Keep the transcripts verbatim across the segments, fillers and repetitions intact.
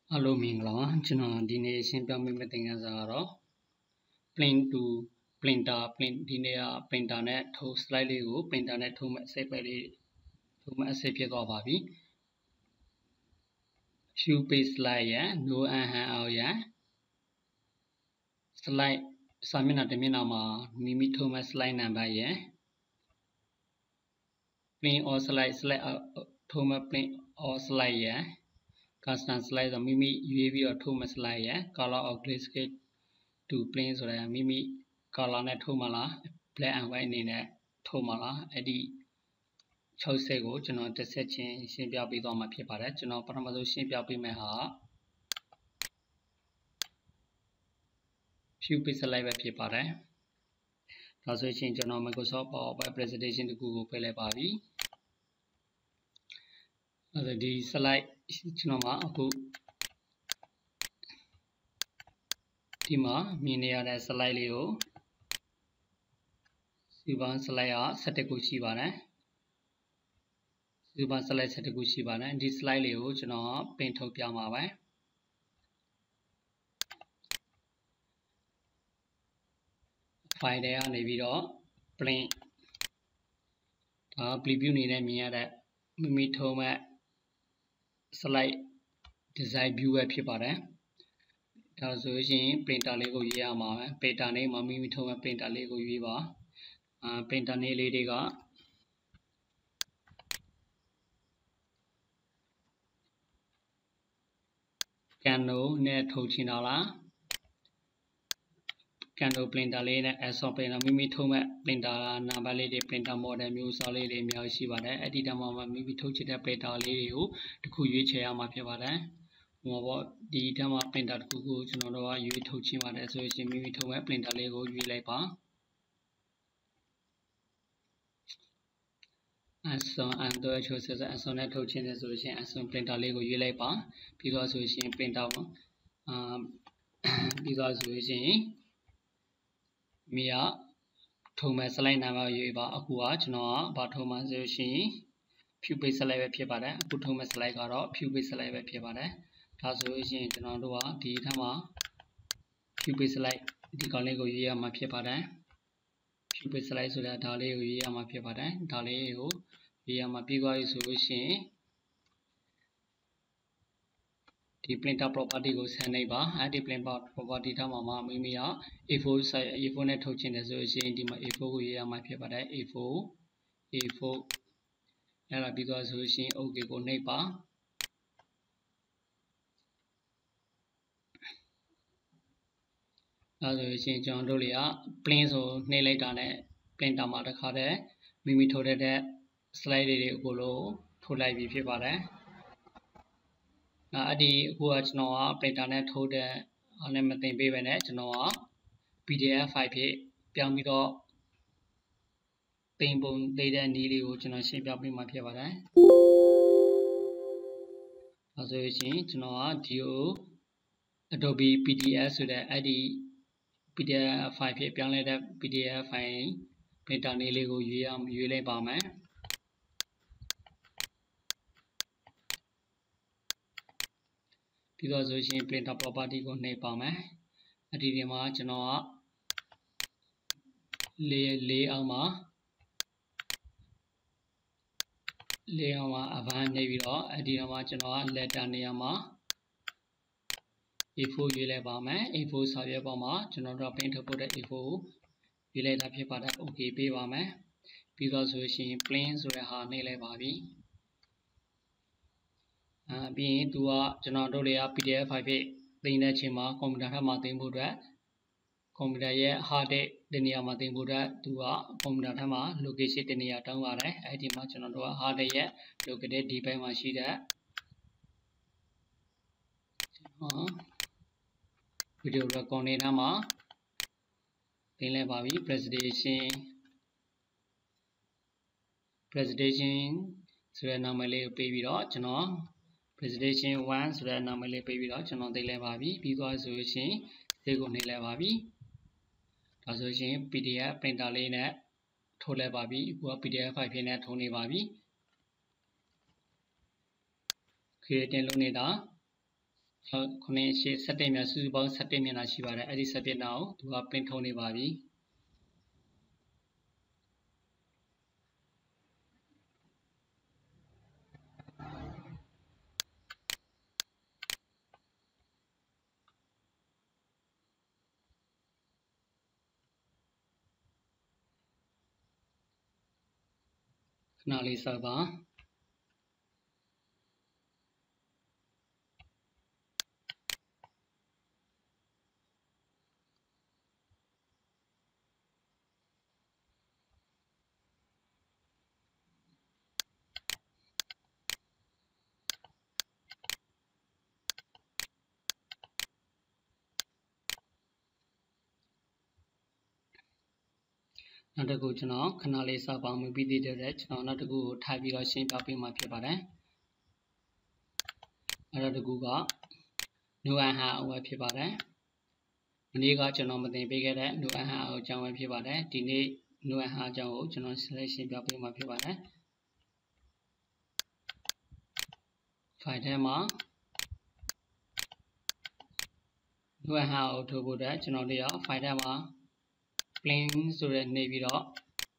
အားလုံးမင်္ဂလာပါကျွန်တော်ဒီနေ့ရှင်းပြပေးမယ့်သင်ခန်းစာကတော့ print to printer print ဒီနေ့က printer နဲ့ထိုး slide လေးကို printer နဲ့ထိုးမဲ့အစိပ်ပဲလေးထိုးမဲ့အစိပ်ဖြစ်သွားပါပြီ shoe page slide ရန် no and hand out ရန် slide စာမျက်နှာတစ်မျက်နှာမှာမိမိထိုးမဲ့ slide number ရန် print or slide slide ထိုးမဲ့ print or slide ရန်custom slide ဆိုမိမိရွေးပြီးတော့ထိုးမဲ့ slide ရယ် color or grayscale to print ဆိုတဲ့မိမိ color နဲ့ထိုးမှာလား black and white အနေနဲ့ထိုးမှာလားအဲ့ဒီ၆ဆက်ကိုကျွန်တော်တစ်ဆက်ချင်းရှင်းပြပေးသွားမှာဖြစ်ပါတယ်ကျွန်တော်ပထမဆုံးရှင်းပြပေးမယ့်ဟာ view page slide ပဲဖြစ်ပါတယ်ဒါဆိုရင်ကျွန်တော် Microsoft PowerPoint presentation တခုကိုဖွင့်လိုက်ပါပြီအဲ့ဒါဒီ slide ကျွန်တော်မှာအခုဒီမှာမြင်နေရတဲ့ slide လေးကိုစီပန်း slide က၁၁ခုရှိပါတယ်စီပန်း slide ၁၁ခုရှိပါတယ်ဒီ slide လေးကိုကျွန်တော်ပင်ထုတ်ပြမှာပါ file ထဲကနေပြီးတော့ print ဒါ preview အနေနဲ့မြင်ရတဲ့မိမိထုံးမဲ့ slide design view ပဲဖြစ်ပါတယ်ဒါဆိုရင် printer လေးကိုရွေးရမှာပဲ printer name မှာမိမိထုံးမဲ့ printer လေးကိုရွေးပါအာ printer name လေးတွေက Canon နဲ့ထုတ်ချင်တာလား Canon printer လေးနဲ့ Epson printer မိမိထုံးမဲ့ printer နံပါတ်လေးတွေ printer model မျိုးစားလေးတွေအများကြီးရှိပါတယ်အဲ့ဒီတမှာမိမိထုတ်ချင်တဲ့ printer လေးတွေကိုတစ်ခုရွေးချယ်ရမှာဖြစ်ပါတယ်ဟောပေါ့ဒီတမှာ printer တစ်ခုကိုကျွန်တော်တို့ကရွေးထုတ်ချင်ပါတယ်ဆိုရင်မိမိထုံးမဲ့ printer လေးကိုရွေးလိုက်ပါ Epson အန်ဒရိုက် choices Epson နဲ့ထုတ်ချင်တယ်ဆိုရင် Epson printer လေးကိုရွေးလိုက်ပါပြီးတော့ဆိုရင် printer အာပြီးတော့ဆိုရင်မိရထုံမဲ့ slide number ရွေးပါအခုကကျွန်တော်ကဘာထုံမှဆိုရှင် view page slide ပဲဖြစ်ပါတယ်အခုထုံမဲ့ slide ကတော့ view page slide ပဲဖြစ်ပါတယ်ဒါဆိုရင်ကျွန်တော်တို့ကဒီထက်မှာ view page slide ဒီကောင်လေးကိုရွေးရမှာဖြစ်ပါတယ် view page slide ဆိုတာဒါလေးကိုရွေးရမှာဖြစ်ပါတယ်ဒါလေးကိုရွေးရမှာပြီးသွားပြီဆိုလို့ရှိရင်ဒီ printer property ကိုဆန်းနေပါအဲ့ဒီ printer property ထားမှာမိမိက A four size A four နဲ့ထုတ်ချင်တယ်ဆိုရင်ဒီမှာ A four ကိုရေးရမှာဖြစ်ပါတယ် A four A four အဲ့ဒါပြီးသွားဆိုရင် OK ကိုနှိပ်ပါအဲ့ဒါဆိုရင်ကျွန်တော်တို့တွေက plain ဆိုနှိပ်လိုက်တာနဲ့ printer မှာတစ်ခါတည်းမိမိထုတ်တဲ့ slide တွေအကုန်လုံးထုတ်လိုက်ပြီဖြစ်ပါတယ်အဲ့ဒီအခုကကျွန်တော်က printer နဲ့ထိုးတဲ့အားနဲ့မသိပေးပဲနဲ့ကျွန်တော်က P D F file ဖြစ်ပြောင်းပြီးတော့တင်ပုံသေးတဲ့နည်းလေးကိုကျွန်တော်ရှင်းပြပေးမှာဖြစ်ပါတယ်ဒါဆိုရင်ကျွန်တော်ကဒီကို Adobe P D F ဆိုတဲ့အဲ့ဒီ P D F file ဖြစ်ပြောင်းလဲတဲ့ P D F file printer နည်းလေးကိုရွေးရရွေးလိုက်ပါမယ်ပြီးတော့ဆိုရင် printer property ကိုနှိပ်ပါမယ်အဲ့ဒီဒီမှာကျွန်တော်ကလေးလေးအောင်မှာလေးအောင်မှာအဗန်းနှိပ်ပြီးတော့အဲ့ဒီမှာကျွန်တော်က letter နေရာမှာ A four ရွေးလိုက်ပါမယ် A four စာရွက်ပေါ်မှာကျွန်တော်တို့ print ထုတ်ဖို့တဲ့ A four ကိုရွေးလိုက်တာဖြစ်ပါတယ် OK ပေးပါမယ်ပြီးတော့ဆိုရင် plain ဆိုတဲ့ဟာနှိပ်လိုက်ပါပြီအာပြီးရင်သူကကျွန်တော်တို့တွေက P D F file ဖြစ်သိမ်းတဲ့အချိန်မှာကွန်ပျူတာထဲမှာသိမ်းဖို့အတွက်ကွန်ပျူတာရဲ့ hard disk တနေရာမှာသိမ်းဖို့အတွက်သူကကွန်ပျူတာထဲမှာ location တနေရာတောင်းပါတယ်အဲ့ဒီမှာကျွန်တော်တို့က hard disk ရဲ့ location ဒီဘက်မှာရှိတဲ့ဟော video recording ထဲမှာသိမ်းလိုက်ပါပြီ presentation presentation ဆိုတဲ့နာမည်လေးကိုပေးပြီးတော့ကျွန်တော် presentation one ဆိုတဲ့နာမည်လေးပေးပြီးတော့ကျွန်တော်သိမ်းလိုက်ပါပြီပြီးသွားဆိုလို့ရှိရင် save ကိုနှိပ်လိုက်ပါပြီဒါဆိုရင် P D F printer လေးနဲ့ထိုးလိုက်ပါပြီအခုက P D F file ဖြစ်နေထိုးနေပါပြီ creating လုပ်နေတာခုနှစ်ရှစ်ဆက်တင်မြစုစုပေါင်းဆက်တင်မျက်နှာရှိပါတယ်အဲ့ဒီဆက်တင်နောက်သူကပင်ထုံနေပါပြီခဏလေးစောက်ပါနောက်တစ်ခုကျွန်တော်ခဏလေးစောက်ပါမှုပြီးသေးတဲ့ကျွန်တော်နောက်တစ်ခုကိုထိုက်ပြီးတော့ရှင်းပြပေးမှာဖြစ်ပါတယ်အဲ့တော့တစ်ခုကနူအန်ဟာအဝယ်ဖြစ်ပါတယ်မနေ့ကကျွန်တော်မသိပေးခဲ့တဲ့နူအန်ဟာအကြောင်းပဲဖြစ်ပါတယ်ဒီနေ့နူအန်ဟာအကြောင်းကိုကျွန်တော်ဆက်ရှင်းပြပေးမှာဖြစ်ပါတယ်ဖိုင်ထဲမှာနူအန်ဟာကိုထုတ်ဖို့အတွက်ကျွန်တော်တို့ရဖိုင်ထဲမှာplain ဆိုတဲ့နေပြီးတော့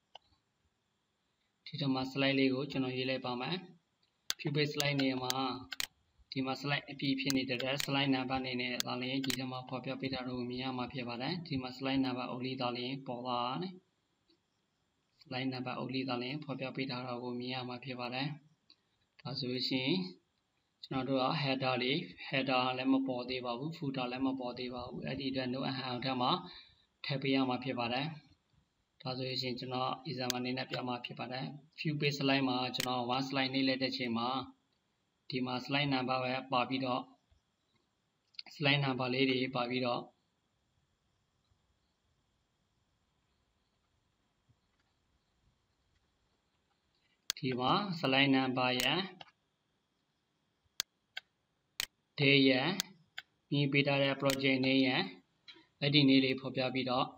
ဒီတော့မှာ slide လေးကိုကျွန်တော်ရေးလိုက်ပါမယ် view page slide နေရာမှာဒီမှာ slide အပြည့်ဖြစ်နေတဲ့ slide number နေနဲ့ဒါလည်းဒီထဲမှာဖော်ပြပေးထားလို့မြင်ရမှာဖြစ်ပါတယ်ဒီမှာ slide number only ဒါလည်းပေါ်ပါနဲ့ slide number only ဒါလည်းဖော်ပြပေးထားတော့ကိုမြင်ရမှာဖြစ်ပါတယ်ဒါဆိုရင်ကျွန်တော်တို့က header လေး header လည်းမပေါ်သေးပါဘူး footer လည်းမပေါ်သေးပါဘူးအဲ့ဒီအတွက် no and hand ထဲမှာထည့်ပေးရမှာဖြစ်ပါတယ်ဒါဆိုရင်ကျွန်တော် example အနေနဲ့ပြမှာဖြစ်ပါတယ် view page slide မှာကျွန်တော် one slide နေလိုက်တဲ့ချိန်မှာဒီမှာ slide number ပဲပါပြီးတော့ slide number လေးတွေပါပြီးတော့ဒီမှာ slide number ရ day ရမြင်ပေးထားတဲ့ project name ရအဲ့ဒီနေ့လေးဖော်ပြပြီးတော့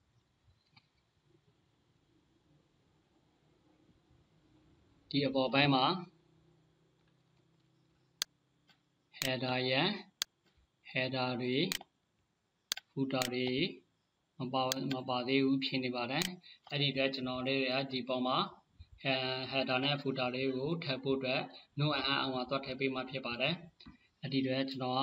ဒီအပေါ်ပိုင်းမှာ header ရ header တွေ footer တွေမပါမပါသေးဘူးဖြစ်နေပါတယ်အဲ့ဒီအတွက်ကျွန်တော်တို့ရဒီပေါ်မှာ header နဲ့ footer လေးကိုထည့်ဖို့အတွက် no and hand အောင်မှာသွားထည့်ပေးမှဖြစ်ပါတယ်အဲ့ဒီအတွက်ကျွန်တော်က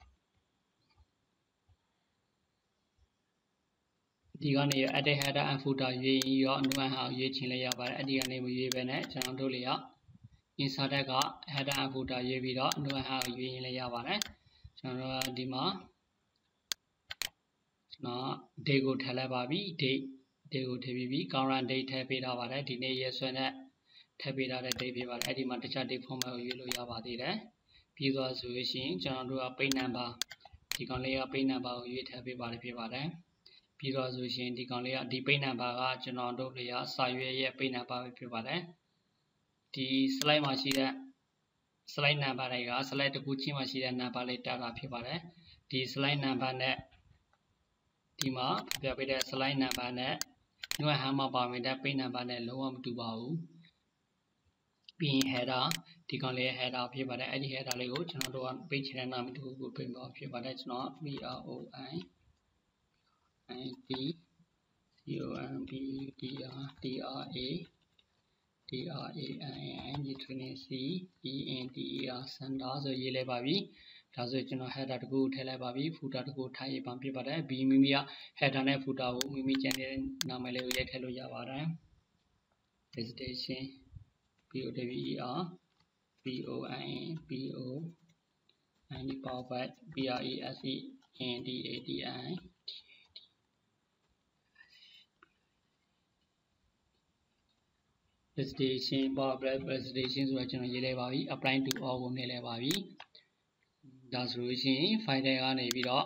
ဒီကနေ edit header and footer ရွေးပြီးတော့ no and hand ရွေးချင်လိုက်ရပါတယ်အဲ့ဒီကနေမရွေးဘဲနဲ့ကျွန်တော်တို့လေးက insert က header and footer ရွေးပြီးတော့ no and hand ရွေးရင်လည်းရပါတယ်ကျွန်တော်တို့ဒီမှာကျွန်တော် date ကိုထည့်လိုက်ပါပြီ date date ကိုထည့်ပြီးပြီ current date ထည့်ပေးထားပါတယ်ဒီနေ့ရက်စွဲနဲ့ထည့်ပေးထားတဲ့ date ဖြစ်ပါတယ်အဲ့ဒီမှာတခြား date format ကိုရွေးလို့ရပါသေးတယ်ပြီးသွားဆိုရင်ကျွန်တော်တို့က page number ဒီကောင်လေးက page number ကိုရွေးထည့်ပေးပါတယ်ဖြစ်ပါတယ်ပြီးတော့ဆိုရင်ဒီကောင်လေးကဒီ page number ကကျွန်တော်တို့တွေကစာရွက်ရဲ့ page number ပဲဖြစ်ပါတယ်ဒီ slide မှာရှိတဲ့ slide number တွေက slide တစ်ခုချင်းမှာရှိတဲ့ number လေးတာတာဖြစ်ပါတယ်ဒီ slide number နဲ့ဒီမှာပြပေးတဲ့ slide number နဲ့no and hand မှာပါဝင်တဲ့ page number နဲ့လုံးဝမတူပါဘူးပြီးရင် header ဒီကောင်လေး header ဖြစ်ပါတယ်အဲ့ဒီ header လေးကိုကျွန်တော်တို့က page ထဲနာမည်တစ်ခုကိုပြင်ပါဖြစ်ပါတယ်ကျွန်တော် B R O I I T C O M B D R D R A D R A N N G training C E N T E R center ဆိုရေးလိုက်ပါပြီဒါဆိုကျွန်တော် header တခုထည့်လိုက်ပါပြီ footer တခုထားရေးပါဖြစ်ပါတယ် B မိမိက header နဲ့ footer ကိုမိမိကျန်တဲ့နာမည်လေးကိုရိုက်ထည့်လို့ရပါတယ် presentation P O W E R P O I N P O I N PowerPoint P R E S E N D A T I presentation PowerPoint presentation ဆိုတာကျွန်တော်ရေးလိုက်ပါပြီ apply to all ကိုနေလိုက်ပါပြီဒါဆိုလို့ရှိရင် file တွေကနေပြီးတော့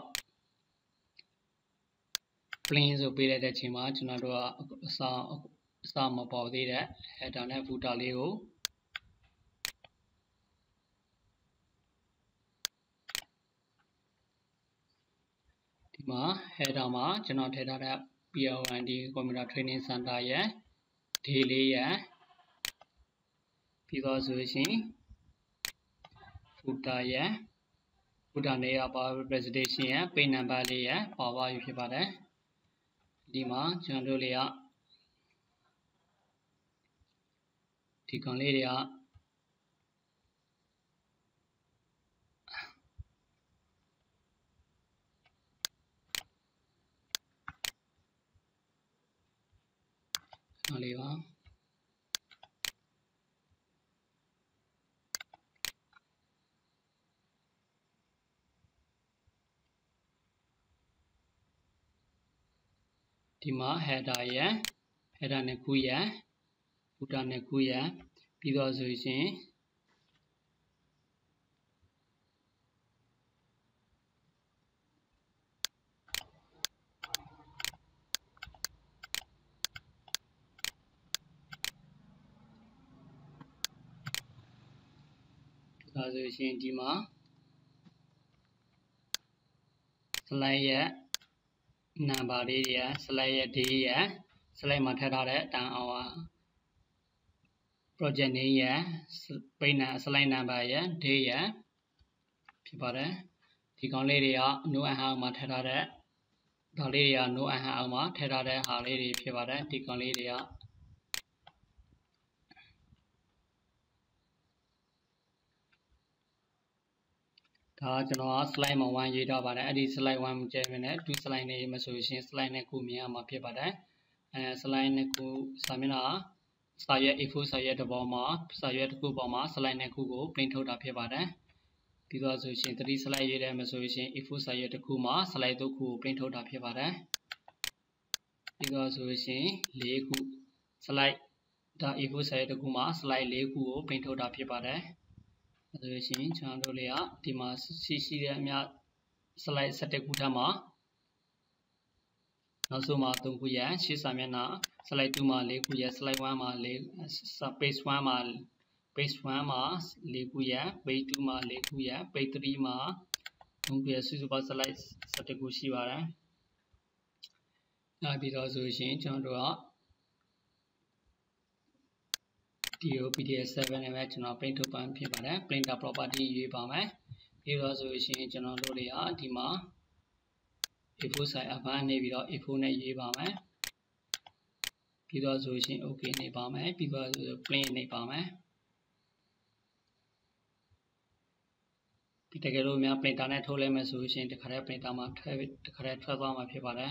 plain ဆိုပေးလိုက်တဲ့အချိန်မှာကျွန်တော်တို့ကအစာအစာမပေါ်သေးတဲ့ header နဲ့ footer လေးကိုဒီမှာ header မှာကျွန်တော်ထည့်ထားတဲ့ P R O N D Computer Training Center ရဲ့ day လေးရဲ့ပြီးတော့ဆိုရင် footer ရဲ့ footer နေရပါ presentation ရဲ့ page number လေးရဲ့ပေါ်ပါပြီဖြစ်ပါတယ်ဒီမှာကျွန်တော်တို့လေးကဒီကောင်လေးတွေကလေးပါဒီမှာ header ရဲ့ header နှစ်ခုရဲ့ footer နှစ်ခုရဲ့ပြီးတော့ဆိုရင်ဒါဆိုရင်ဒီမှာ slide ရဲ့ number လေးတွေ slide ရဲ့ day ရဲ့ slide မှာထည့်ထားတဲ့အတန်းအောင် project name ရဲ့ page number slide number ရဲ့ day ရဲ့ဖြစ်ပါတယ်ဒီကောင်လေးတွေက no and အောင်မှာထည့်ထားတဲ့ဒါလေးတွေက no and အောင်မှာထည့်ထားတဲ့ဟာလေးတွေဖြစ်ပါတယ်ဒီကောင်လေးတွေကဒါကျွန်တော် slide မှာoneရေးထားပါတယ်အဲ့ဒီ slide one မကျဲနဲ့two slide နေမဆိုရင် slide နှစ်ခုမြင်ရမှာဖြစ်ပါတယ်အဲ slide နှစ်ခုစာမျက်နှာစာရွက် A four စာရွက်တစ်ပေါ်မှာစာရွက်တစ်ခုပေါ်မှာ slide နှစ်ခုကို print ထုတ်တာဖြစ်ပါတယ်ပြီးတော့ဆိုရင်three slide ရေးတယ်မဆိုရင် A four စာရွက်တစ်ခုမှာ slide သုံးခုကို print ထုတ်တာဖြစ်ပါတယ်ပြီးတော့ဆိုရင်fourခု slide ဒါ A four စာရွက်တစ်ခုမှာ slide fourခုကို print ထုတ်တာဖြစ်ပါတယ်ဆိုလို့ရှိရင်ကျွန်တော်တို့လေးကဒီမှာရှိရှိတဲ့အများ slide sevenခုထပ်မှာနောက်ဆုံးမှာthreeခုရရှေ့စာမျက်နှာ slide twoမှာfourခုရ slide oneမှာfour ပage oneမှာ page oneမှာfourခုရ page twoမှာfourခုရ page threeမှာthreeခုရစုစုပေါင်း slide sevenခုရှိပါတယ်နောက်ပြီးတော့ဆိုရင်ကျွန်တော်တို့ကဒီ P D F seven နဲ့ပဲကျွန်တော် print ထုတ်ပန်းဖြစ်ပါတယ် printer property ရွေးပါမယ်ပြီးတော့ဆိုရင်ကျွန်တော်တို့တွေကဒီမှာ A four size အပန်းနေပြီးတော့ A four နဲ့ရေးပါမယ်ပြီးတော့ဆိုရင် okay နေပါမယ်ပြီးတော့ plain နေပါမယ်ဒီတကယ်လို့များ printer နဲ့ထုတ်လိုက်မယ်ဆိုရင်တခါတည်း printer မှာထည့်တခါတည်းထွက်သွားမှာဖြစ်ပါတယ်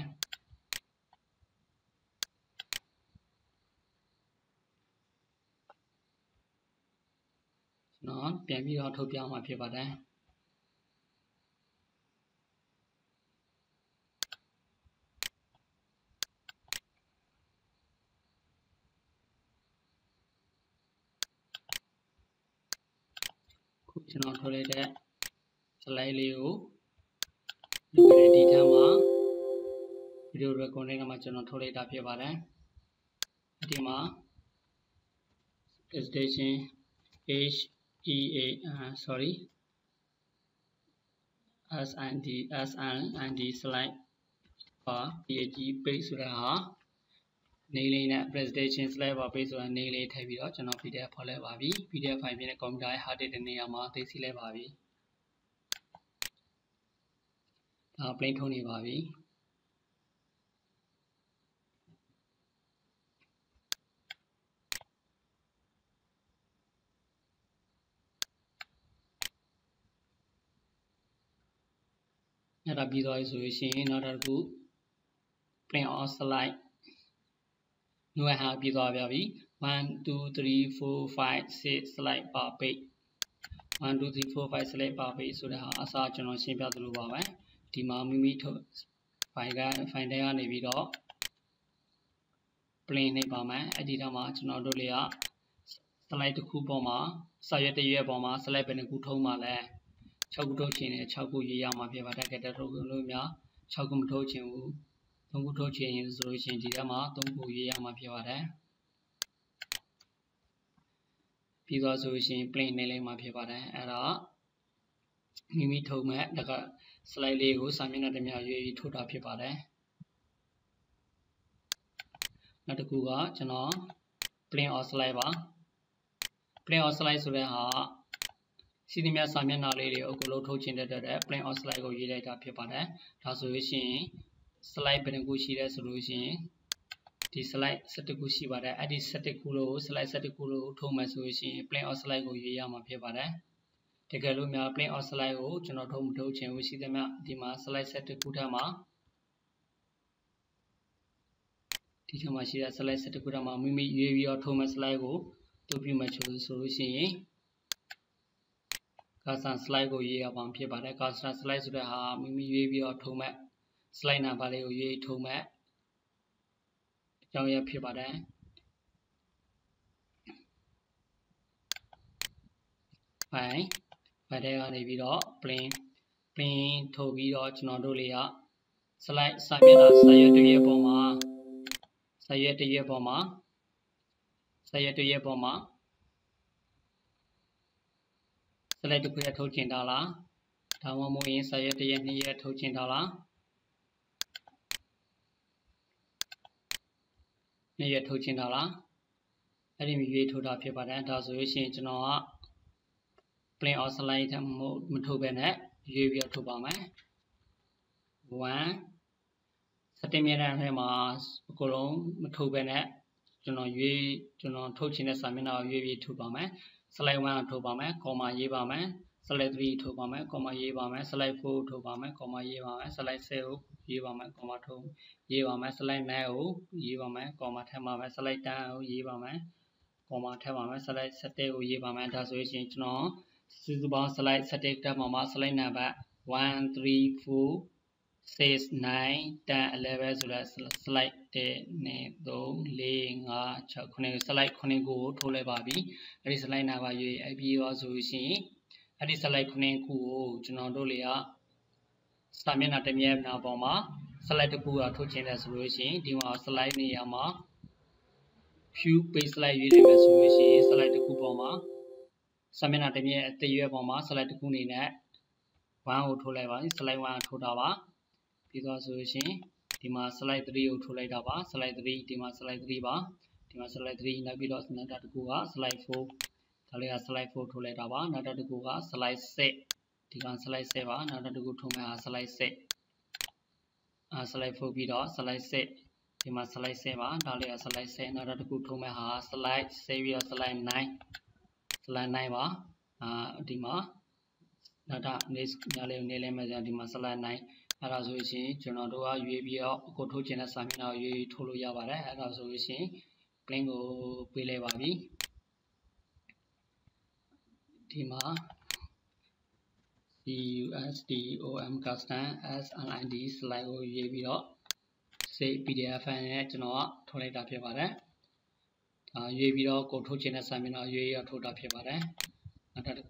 နော်ပြန်ပြီးတော့ထုတ်ပြမှာဖြစ်ပါတယ်ခုကျွန်တော်ထုတ်လိုက်တဲ့ slide လေးကိုဒီထက်မှာ video recording မှာကျွန်တော်ထုတ်လိုက်တာဖြစ်ပါတယ်ဒီမှာ presentation H E A uh, sorry S N D S N and D slide ပါ page page ဆိုတာဟာနေလေးနဲ့ presentation slide ပါ page ဆိုတာနေလေးထည့်ပြီးတော့ကျွန်တော် P D F ဖော်လိုက်ပါပြီ P D F file နဲ့ computer ရဲ့ hard disk တဲ့နေရာမှာသိသိလိုက်ပါပြီဒါ plain ထုတ်နေပါပြီအဲ့ဒါပြီးသွားပြီဆိုရင်နောက်တစ်ခု print on slide နွယ်ဟာပြီးသွားပြီone two three four five six slide per page one two three four five slide per page ဆိုတဲ့ဟာအစားကျွန်တော်ရှင်းပြသလိုပါပဲဒီမှာမိမိထုတ် file က file ထဲကနေပြီးတော့ plain နေပါမယ်အဲ့ဒီတော့မှကျွန်တော်တို့လေးက slide တစ်ခုပေါ်မှာစာရွက်တစ်ရွက်ပေါ်မှာ slide ဘယ်နှခုထုံးမှာလဲsixခုထုတ်ချင်တယ်sixခုရေးရမှာဖြစ်ပါတယ်ကဲတဲ့ထုတ်လို့များsixခုမထုတ်ချင်ဘူးthreeခုထုတ်ချင်ရင်ဆိုလို့ရှိရင်ဒီထဲမှာthreeခုရေးရမှာဖြစ်ပါတယ်ပြီးတော့ဆိုလို့ရှိရင် plain နေလိုက်မှာဖြစ်ပါတယ်အဲ့တော့မိမိထုတ်မဲ့ဒါက slide လေးကိုစာမျက်နှာတစ်မျှရွေးပြီးထုတ်တာဖြစ်ပါတယ်နောက်တစ်ခုကကျွန်တော် plain or slide ပါ plain or slide ဆိုတဲ့ဟာစီဒီမြစာမျက်နှာလေးတွေအကုန်လုံးထုတ်ချင်တဲ့အတွက် print out slide ကိုရေးလိုက်တာဖြစ်ပါတယ်ဒါဆိုလို့ရှိရင် slide ဘယ်နှခုရှိလဲဆိုလို့ရှိရင်ဒီ slide 十一ခုရှိပါတယ်အဲ့ဒီ十一ခုလို့ slide 十一ခုလို့ထုတ်မယ်ဆိုလို့ရှိရင် print out slide ကိုရေးရမှာဖြစ်ပါတယ်တကယ်လို့များ print out slide ကိုကျွန်တော်ထုတ်မထုတ်ချင်ဘူးရှိသမျှဒီမှာ slide 十一ခုထက်မှာဒီထက်မှာရှိတဲ့ slide 十一ခုထက်မှာမိမိရွေးပြီးတော့ထုတ်မဲ့ slide ကိုတုပ်ပြမှချိုးဆိုလို့ရှိရင်ကာစံ slide ကိုရေးရပါမှာဖြစ်ပါတယ်ကာစံ slide ဆိုတဲ့ဟာမိမိရွေးပြီးတော့ထုတ်မဲ့ slide number လေးကိုရွေးထုတ်မဲ့အကြောင်းရဖြစ်ပါတယ် file file ထဲကနေပြီးတော့ print print ထုတ်ပြီးတော့ကျွန်တော်တို့လေးက slide စာမျက်နှာစာရွက်တစ်ရွက်ပေါ်မှာစာရွက်တစ်ရွက်ပေါ်မှာစာရွက်တစ်ရွက်ပေါ်မှာ slide တစ်ခုရထုတ်ချင်တာလားဒါမှမဟုတ်ရင်စာရွက်တစ်ရွက်နှစ်ရွက်ထုတ်ချင်တာလားနှစ်ရွက်ထုတ်ချင်တာလားအဲ့ဒီမျိုးရွေးထုတ်တာဖြစ်ပါတယ်ဒါဆိုလို့ရှိရင်ကျွန်တော်က print out slide ထက်မထုတ်ဘဲနဲ့ရွေးပြီးထုတ်ပါမယ်oneစတင်မြဲတမ်းထဲမှာအကုန်လုံးမထုတ်ဘဲနဲ့ကျွန်တော်ရွေးကျွန်တော်ထုတ်ချင်တဲ့စာမျက်နှာကိုရွေးပြီးထုတ်ပါမယ် slide one ကိုထုတ်ပါမယ် comma ရေးပါမယ် slide three ထုတ်ပါမယ် comma ရေးပါမယ် slide four ထုတ်ပါမယ် comma ရေးပါမယ် slide six ကိုရေးပါမယ် comma ထုတ်ရေးပါမယ် slide nine ကိုရေးပါမယ် comma ထည့်ပါမယ် slide ten ကိုရေးပါမယ် comma ထည့်ပါမယ် slide seventeen ကိုရေးပါမယ်ဒါဆိုရင်ကျွန်တော်စုစုပေါင်း slide seventeen တက်မှာ slide number one three four six nine ten eleven ဆိုတဲ့ slide one two three five six nine slide nineခုကိုထိုးလိုက်ပါပြီအဲ့ဒီ slide number ရွေးအပြီးတော့ဆိုရှင်အဲ့ဒီ slide nineခုကိုကျွန်တော်တို့လေးကစာမျက်နှာတစ်မျက်နှာပေါ်မှာ slide တစ်ခုကထုတ်ချင်တယ်ဆိုလို့ရှိရင်ဒီမှာ slide နေရာမှာ view page slide ရွေးလိုက်မယ်ဆိုလို့ရှိရင် slide တစ်ခုပေါ်မှာစာမျက်နှာတစ်မျက်တစ်ရွက်ပေါ်မှာ slide တစ်ခုနေနဲ့oneကိုထိုးလိုက်ပါ slide one ထိုးတာပါပြီးတော့ဆိုလို့ရှိရင်ဒီမှာ slide three ကိုထိုးလိုက်တာပါ slide three ဒီမှာ slide three ပါဒီမှာ slide three နောက်ပြီးတော့နောက်တစ်ခုက slide four ဒါလေးက slide four ထိုးလိုက်တာပါနောက်တစ်ခုက slide six ဒီက slide six ပါနောက်တစ်ခုထိုးမဲ့ဟာ slide six အာ slide four ပြီးတော့ slide six ဒီမှာ slide six ပါဒါလေးက slide six နောက်တစ်ခုထိုးမဲ့ဟာ slide six ပြီးတော့ slide nine slide nine ပါအာဒီမှာနောက်တာနေညလေးနေလဲမဲ့ဒီမှာ slide nine အဲ့ဒါဆိုရင်ကျွန်တော်တို့ကရွေးပြီးတော့ကိုထုတ်ချင်တဲ့စာမျက်နှာကိုရွေးထိုးလို့ရပါတယ်အဲ့ဒါဆိုလို့ရှိရင် print ကိုပေးလိုက်ပါပြီဒီမှာ custom custom slid slide ကိုရွေးပြီးတော့ save pdf file နဲ့ကျွန်တော်ကထုတ်လိုက်တာဖြစ်ပါတယ်ဒါရွေးပြီးတော့ကိုထုတ်ချင်တဲ့စာမျက်နှာရွေးရထုတ်တာဖြစ်ပါတယ်နောက်တစ်ခု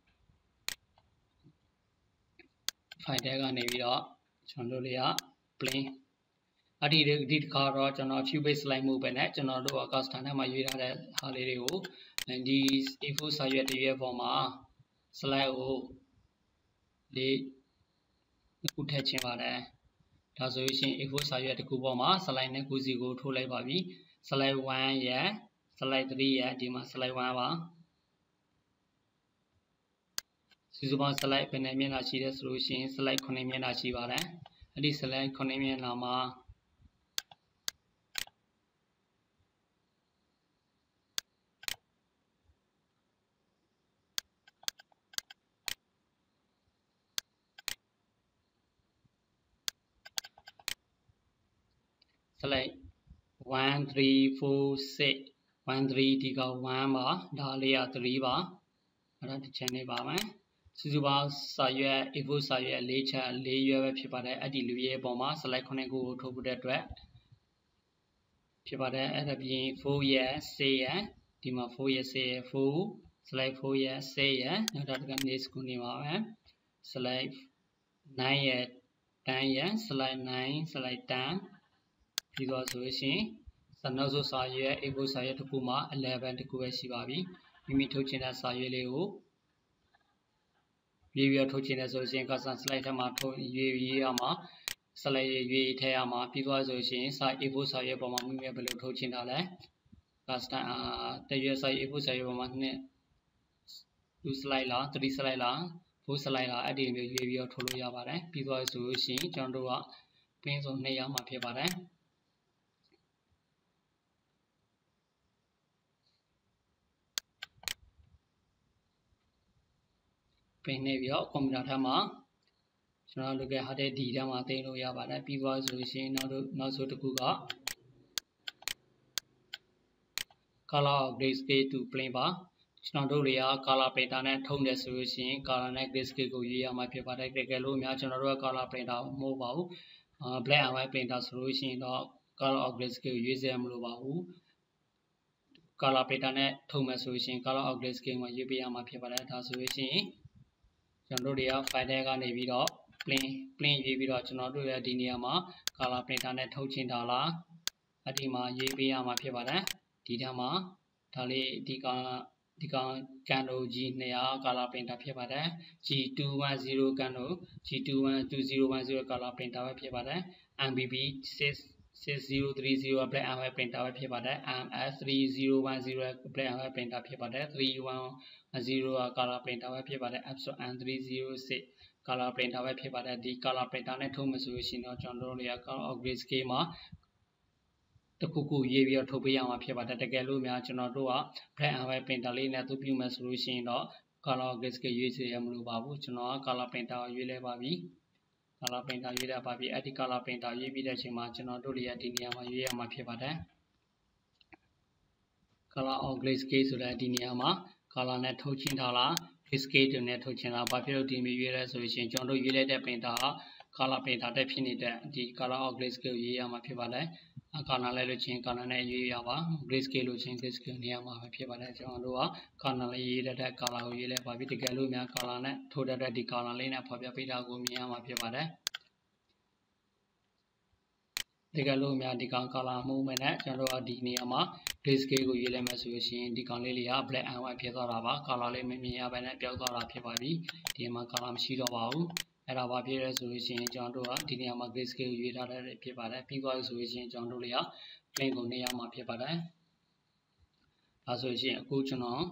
file ထဲကနေပြီးတော့ကျွန်တော်တို့လေးက plain အဲ့ဒီဒီတစ်ခါတော့ကျွန်တော် view page slide မဟုတ်ပဲနဲ့ကျွန်တော်တို့က custom ထဲမှာရွေးထားတဲ့ဟာလေးတွေကိုဒီ A four စာရွက်တစ်ရွက်ပေါ်မှာ slide ကိုလေးတစ်ခုထည့်ချင်ပါတယ်ဒါဆိုရင် A four စာရွက်တစ်ခုပေါ်မှာ slide နှစ်ခုစီကိုထိုးလိုက်ပါပြီ slide one ရယ် slide three ရယ်ဒီမှာ slide one ပါစုစုပေါင်း slide ဘယ်နှမျက်နှာရှိလဲဆိုလို့ရှိရင် slide nineမျက်နှာရှိပါတယ်အဲ့ဒီ slide nineမျက်နှာမှာslide one three four six one three ဒီကoneပါဒါလေးကthreeပါအဲ့ဒါတစ်ချက်နေပါမယ်စုစုပေါင်းစာရွက် A four စာရွက်fourချက်fourရွက်ပဲဖြစ်ပါတယ်အဲ့ဒီလူရဲ့ပုံမှာ slide nineခုကိုထုတ်ဖို့တဲ့အတွက်ဖြစ်ပါတယ်အဲ့ဒါပြင်fourရက်sixရက်ဒီမှာfourရက်sixရက်four slide fourရက်sixရက်နောက်တစ်ခါ next ကိုနေပါမယ် slide nineရက်tenရက် slide nine slide ten ပြီးတော့ဆိုရှင်စနောက်ဆိုစာရွက် A four စာရွက်တစ်ခုမှာelevenတစ်ခုပဲရှိပါပြီမိမိထုတ်ချင်တဲ့စာရွက်လေးကိုရွေးပြီးထုတ်ချင်တဲ့ဆိုရှင် custom slide ထဲမှာထုတ်ရွေးရေးရမှာ slide ရွေးထည့်ရမှာပြီးတော့ဆိုရှင်စာ A four စာရွက်ပေါ်မှာမိမိဘယ်လိုထုတ်ချင်တာလဲ custom အာတရွက်စာ A four စာရွက်ပေါ်မှာနှစ် two slide လား three slide လား four slide လားအဲ့ဒီမျိုးရွေးပြီးတော့ထုတ်လို့ရပါတယ်ပြီးသွားဆိုလို့ရှိရင်ကျွန်တော်တို့က print ဆိုနှစ်ရမှာဖြစ်ပါတယ် print နေပြီးတော့ computer ထဲမှာကျွန်တော်လုပ်ခဲ့ဟာတဲ့ D ထဲမှာသိမ်းလို့ရပါတယ်ပြီးသွားဆိုလို့ရှိရင်နောက်တို့နောက်ဆိုတစ်ခုက color grayscale to plain ပါကျွန်တော်တို့တွေက color printer နဲ့ထုံးတယ်ဆိုလို့ရှိရင် color နဲ့ grayscale ကိုရွေးရမှာဖြစ်ပါတယ်တကယ်လို့များကျွန်တော်တို့က color printer မဟုတ်ပါဘူး black and white printer ဆိုလို့ရှိရင်တော့ color of grayscale ကိုရွေးစရာမလိုပါဘူး color printer နဲ့ထုံးမယ်ဆိုလို့ရှိရင် color of grayscale ကိုရွေးပေးရမှာဖြစ်ပါတယ်ဒါဆိုလို့ရှိရင်ကျွန်တော်တို့တွေက file ထဲကနေပြီးတော့ plain plain ရွေးပြီးတော့ကျွန်တော်တို့ရဲ့ဒီနေရာမှာ color printer နဲ့ထုတ်ချင်တာလားအဒီမှာရွေးပေးရမှာဖြစ်ပါတယ်ဒီထက်မှာဒါလေးဒီကောင်ဒီကောင်ကန်တို့ G two hundred ကာလာပရင်တာဖြစ်ပါတယ် G two ten ကန်တို့ G two tenကာလာပရင်တာပဲဖြစ်ပါတယ် M B B six zero three zero black and white printer ပဲဖြစ်ပါတယ် M S three zero one zero black and white printer ဖြစ်ပါတယ် three one zero ကာလာပရင်တာပဲဖြစ်ပါတယ် Epson M three zero sixကာလာပရင်တာပဲဖြစ်ပါတယ်ဒီကာလာပရင်တာနဲ့ထုံးမယ်ဆိုလို့ရှိရင်တော့ကျွန်တော်တို့တွေက color of grayscale မှာတခုခုရေးပြီးတော့ထုတ်ပေးရမှာဖြစ်ပါတယ်တကယ်လို့များကျွန်တော်တို့က black and white printer လေးနဲ့သူပြုမယ်ဆိုလို့ရှိရင်တော့ color grayscale ရွေးချယ်ရမလို့ပါဘူးကျွန်တော်က color printer ကိုရွေးလဲပါပြီ color printer ရွေးရပါပြီအဲ့ဒီ color printer ရွေးပြီးတဲ့အချိန်မှာကျွန်တော်တို့တွေဒီနေရာမှာရွေးရမှာဖြစ်ပါတယ် color of grayscale ဆိုတဲ့ဒီနေရာမှာ color နဲ့ထုတ်ချင်းထားလား grayscale တွေနဲ့ထုတ်ချင်းလားဘာဖြစ်လို့ဒီမျိုးရွေးလဲဆိုလို့ရှိရင်ကျွန်တော်တို့ရွေးလိုက်တဲ့ printer က color printer တက်ဖြစ်နေတဲ့ဒီ color of grayscale ရွေးရမှာဖြစ်ပါတယ်color လဲလို့ချင်း color နဲ့ရွေးရပါ grayscale လို့ချင်း grayscale နေရာမှာပဲဖြစ်ပါတယ်ကျွန်တော်တို့က color လေးရေးတဲ့ color ကိုရွေးလဲပါပြီတကယ်လို့များ color နဲ့ထိုးတဲ့ဒီ color လေးနဲ့ဖော်ပြပေးတာကိုမြင်ရမှာဖြစ်ပါတယ်တကယ်လို့များဒီကောင် color မဟုတ်မဲ့နဲ့ကျွန်တော်တို့ကဒီနေရာမှာ grayscale ကိုရွေးလဲမယ်ဆိုလို့ရှိရင်ဒီကောင်လေးလေးက black and white ဖြစ်သွားတာပါ color လေးမမြင်ရဘဲနဲ့ပျောက်သွားတာဖြစ်ပါပြီဒီမှာ color မရှိတော့ပါဘူးအဲ့ဒါဘာဖြစ်လဲဆိုလို့ရှိရင်ကျွန်တော်တို့ကဒီနေရာမှာ grayscale ရွေးထားတဲ့ဖြစ်ပါတယ်ပြီးသွားပြီဆိုလို့ရှိရင်ကျွန်တော်တို့တွေက plain ကိုနေရာမှာဖြစ်ပါတယ်ဒါဆိုရင်အခုကျွန်တော်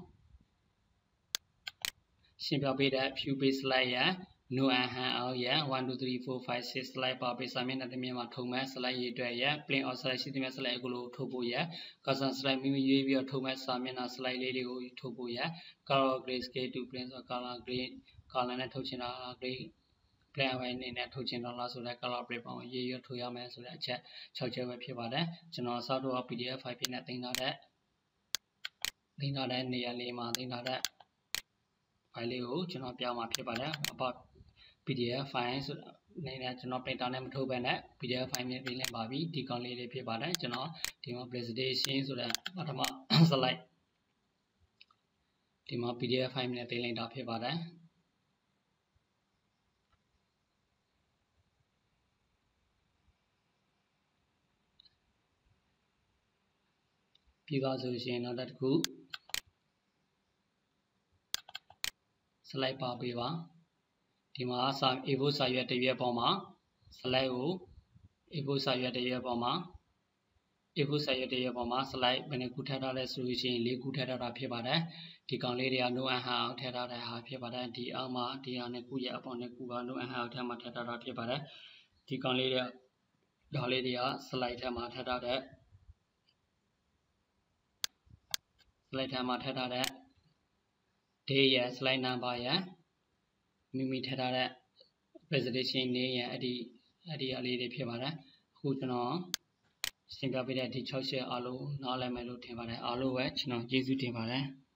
ရှင်းပြပေးတဲ့ view page slide ရ no and hand out ရ one two three four five six slide ပါပေးစာမျက်နှာတစ်မျက်မှာထုံမဲ့ slide ရေးအတွက်ရ plain or slide ရှိတဲ့ slide ကိုလို့ထုတ်ဖို့ရ custom slide မိမိရွေးပြီးတော့ထုံမဲ့စာမျက်နှာ slide လေးတွေကိုထုတ်ဖို့ရ color grayscale to plain ဆို color gray color နဲ့ထုတ်ချင်တာ gray black and white နေနဲ့ထုတ်ချင်တော့လားဆိုတဲ့ color print ပုံရေးရထုတ်ရမယ်ဆိုတဲ့အချက်၆ချက်ပဲဖြစ်ပါတယ်ကျွန်တော်စတော့ P D F file ဖြစ်နေတင်ထားတဲ့တင်ထားတဲ့နေရာလေးမှာတင်ထားတဲ့ file လေးကိုကျွန်တော်ပြမှာဖြစ်ပါတယ်အပ P D F file ဆိုနေနဲ့ကျွန်တော် printer နဲ့မထုတ်ဘဲနဲ့ P D F file နဲ့ပြင်လင်းပါပြီဒီကောင်လေးလေးဖြစ်ပါတယ်ကျွန်တော်ဒီမှာ presentation ဆိုတဲ့ပထမ slide ဒီမှာ P D F file နဲ့တင်လင်းတာဖြစ်ပါတယ်ပြီးသွားဆိုရင်နောက်တစ်ခု slide ပါပေးပါဒီမှာစာ A four စာရွက်တစ်ရွက်ပေါ်မှာ slide ကို A four စာရွက်တစ်ရွက်ပေါ်မှာ A four စာရွက်တစ်ရွက်ပေါ်မှာ slide ဘယ်နှခုထည့်ထားလဲဆိုလို့ရှိရင်၄ခုထည့်ထားတာဖြစ်ပါတယ်ဒီကောင်လေးတွေက no and hand out ထည့်ထားတဲ့ဟာဖြစ်ပါတယ်ဒီအောက်မှာဒီဟာနဲ့ခုရဲ့အပေါ်နဲ့ခုက no and hand out ထဲမှာထည့်ထားတာဖြစ်ပါတယ်ဒီကောင်လေးတွေဒါလေးတွေက slide ထဲမှာထည့်ထားတဲ့ slide ထဲမှာထည့်ထားတဲ့ day ရ slide number ရမိမိထည့်ထားတဲ့ presentation name ရအဲ့ဒီအဲ့ဒီအလေးတွေဖြစ်ပါတယ်အခုကျွန်တော်ရှင်းပြပေးတဲ့ဒီ၆ချက်အားလုံးနားလည်မယ်လို့ထင်ပါတယ်အားလုံးပဲကျွန်တော်ကျေးဇူးတင်ပါတယ်